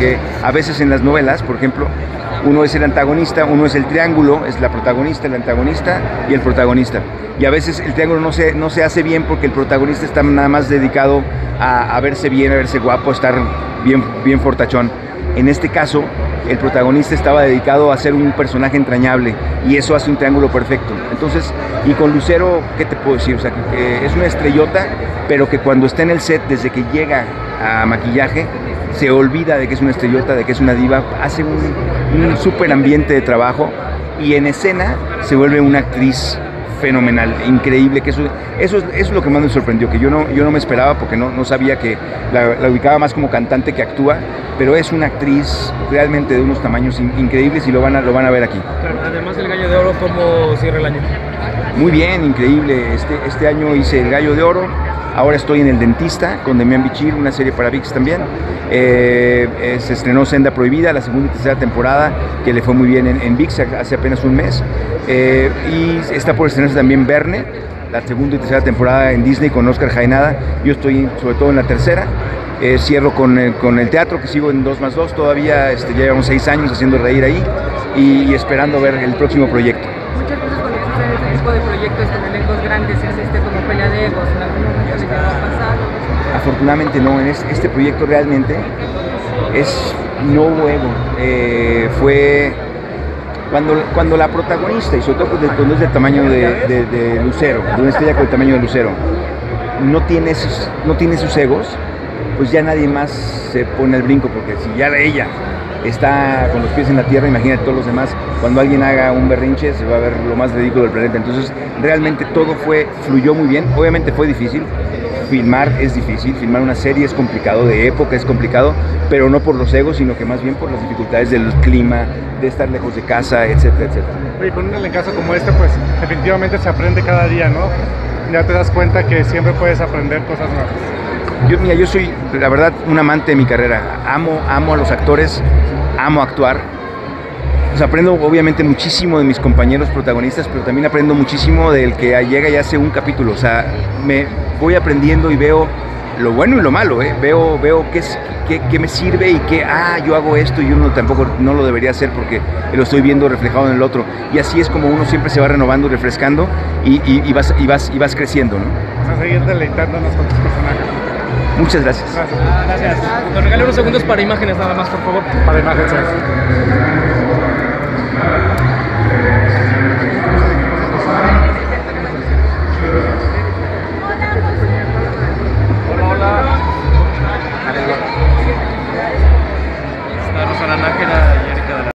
porque a veces en las novelas, por ejemplo, uno es el antagonista, uno es el triángulo, es la protagonista, el antagonista y el protagonista. Y a veces el triángulo no se hace bien porque el protagonista está nada más dedicado a verse bien, a verse guapo, a estar bien fortachón. En este caso, el protagonista estaba dedicado a ser un personaje entrañable y eso hace un triángulo perfecto. Entonces, y con Lucero, ¿qué te puedo decir? O sea, que es una estrellota, pero que cuando está en el set, desde que llega a maquillaje, se olvida de que es una estrellota, de que es una diva, hace un súper ambiente de trabajo y en escena se vuelve una actriz fenomenal, increíble, que eso es lo que más me sorprendió, que yo no me esperaba porque no sabía que la ubicaba más como cantante que actúa, pero es una actriz realmente de unos tamaños increíbles y lo van a ver aquí. Además del Gallo de Oro, ¿cómo cierra el año? Muy bien, increíble, este año hice el Gallo de Oro, ahora estoy en El Dentista con Demián Bichir, una serie para ViX también. Se estrenó Senda Prohibida, la segunda y tercera temporada, que le fue muy bien en ViX hace apenas un mes. Y está por estrenarse también Verne, la segunda y tercera temporada en Disney con Oscar Jaenada. Yo estoy sobre todo en la tercera. Cierro con el teatro, que sigo en 2+2, todavía ya llevamos 6 años haciendo reír ahí y esperando ver el próximo proyecto. Muchas veces cuando existen este tipo de proyectos con elencos grandes existe como pelea de egos, en algún momento les va a pasar. Afortunadamente no, en este proyecto realmente no hubo ego. Fue cuando la protagonista, y sobre todo cuando es del tamaño de Lucero, de una estrella con el tamaño de Lucero, no tiene sus egos, pues ya nadie más se pone al brinco, porque si ya ella está con los pies en la tierra, imagínate todos los demás, cuando alguien haga un berrinche se va a ver lo más ridículo del planeta. Entonces realmente todo fluyó muy bien. Obviamente fue difícil, filmar es difícil, filmar una serie es complicado, de época es complicado, pero no por los egos, sino que más bien por las dificultades del clima, de estar lejos de casa, etcétera, etcétera. Oye, con un elencazo como este, pues definitivamente se aprende cada día, ¿no? Ya te das cuenta que siempre puedes aprender cosas nuevas. Yo soy, la verdad, un amante de mi carrera. Amo a los actores, amo actuar. Pues aprendo obviamente muchísimo de mis compañeros protagonistas, pero también aprendo muchísimo del que llega y hace un capítulo. O sea, me voy aprendiendo y veo lo bueno y lo malo, veo qué me sirve y que yo hago esto y uno tampoco no lo debería hacer porque lo estoy viendo reflejado en el otro. Y así es como uno siempre se va renovando y refrescando y vas creciendo, ¿no? Vamos a seguir deleitándonos con tus personajes. Muchas gracias. Gracias. Nos regala unos segundos para imágenes nada más, por favor. Para imágenes. Está Rosana Nájera.